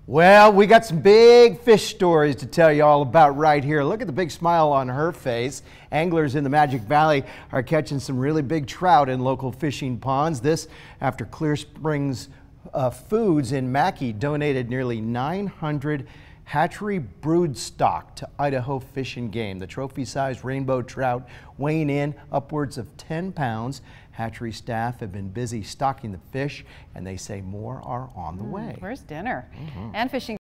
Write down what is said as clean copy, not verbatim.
Well, we got some big fish stories to tell you all about right here. Look at the big smile on her face. Anglers in the Magic Valley are catching some really big trout in local fishing ponds. This after Clear Springs Foods in Mackay donated nearly 900 hatchery brood stock to Idaho Fish and Game. The trophy-sized rainbow trout weighing in upwards of 10 pounds. Hatchery staff have been busy stocking the fish, and they say more are on the way. Where's dinner? And fishing